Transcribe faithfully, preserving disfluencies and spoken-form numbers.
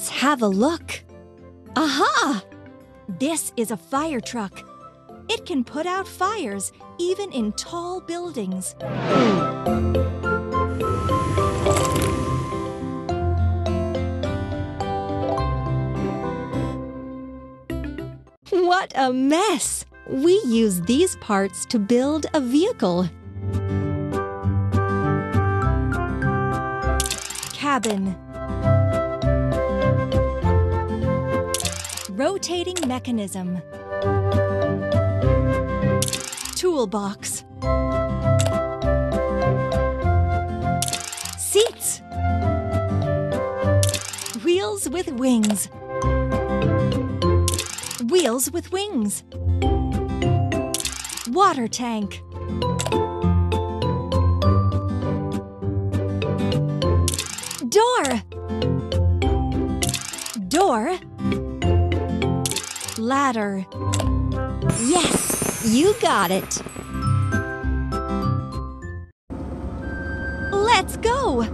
Let's have a look. Aha! This is a fire truck. It can put out fires even in tall buildings. What a mess! We use these parts to build a vehicle. Cabin. Rotating mechanism. Toolbox. Seats. Wheels with wings. Wheels with wings. Water tank. Door. Door. Ladder. Yes, you got it. Let's go.